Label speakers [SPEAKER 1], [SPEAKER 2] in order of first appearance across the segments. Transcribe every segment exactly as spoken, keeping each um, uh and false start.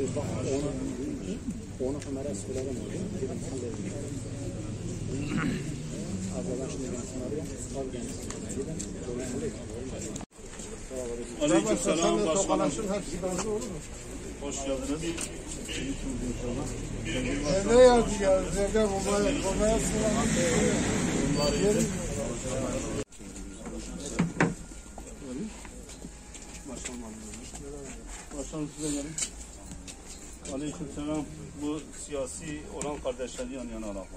[SPEAKER 1] Onu kamera söyledim. Abladan şimdi gelsin oraya. Al gelsin.
[SPEAKER 2] Aleyküm selam başkanım.
[SPEAKER 3] Hoş geldiniz.
[SPEAKER 4] Ne yazdı ya? Zevde babaya, babaya selam.
[SPEAKER 2] Başkanım size gelin. Aleyküm selam. Bu siyasi olan kardeşleri yan yana alalım.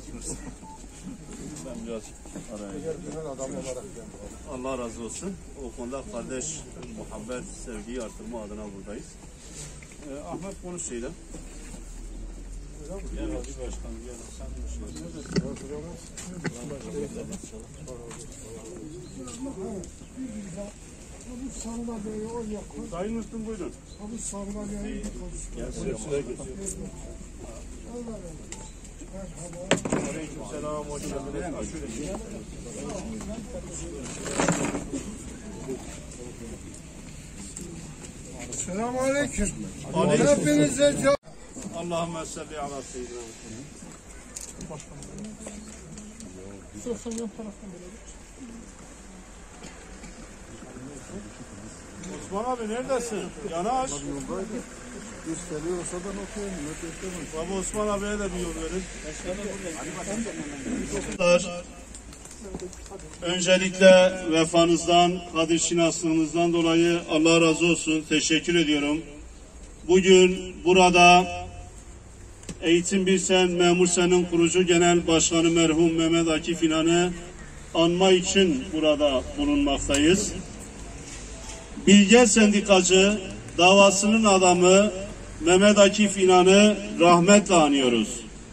[SPEAKER 2] Ben biraz araya girdim. Allah razı olsun. O konuda kardeş muhabbet, sevgiyi artırma adına buradayız. Ee, Ahmet konuş şeyle. Gel Hacı Başkanım gel. Sen de bir
[SPEAKER 4] Bu sandalyeyi oraya koy.
[SPEAKER 2] Sayın Müslüm buyurun.
[SPEAKER 4] Bu sandalyeyi koy.
[SPEAKER 2] Gel buraya şuraya geçiyoruz. Aleyküm selam. Hoş geldiniz.
[SPEAKER 4] Selamun aleyküm.
[SPEAKER 2] Aleyküm.
[SPEAKER 4] Hepinize can.
[SPEAKER 2] Allahümme salli ala seyyidina.
[SPEAKER 4] Sosyal yan taraftan böyle.
[SPEAKER 2] Osman abi neredesin? Yanaş.
[SPEAKER 4] Gösteriyorsa ben okuyayım.
[SPEAKER 2] Baba Osman abiye de bir yol verin. Öncelikle vefanızdan, kadir şinaslığınızdan dolayı Allah razı olsun. Teşekkür ediyorum. Bugün burada Eğitim Birsen Memur Sen'in kurucu genel başkanı merhum Mehmet Akif İnan'ı anma için burada bulunmaktayız. Bilge Sendikacı, davasının adamı Mehmet Akif İnan'ı rahmetle anıyoruz.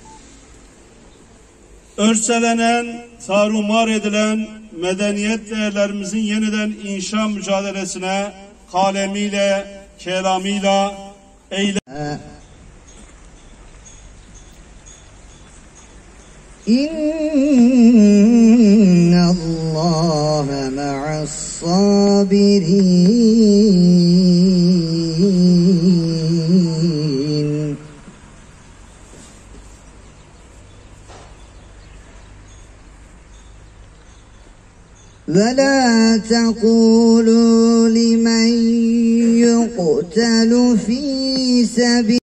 [SPEAKER 2] Örselenen, tarumar edilen medeniyet değerlerimizin yeniden inşa mücadelesine kalemiyle, kelamıyla, eyle...
[SPEAKER 5] İnna Allaha ma'as sabirin. Ve la taqulu limen yuqtalu fi sebil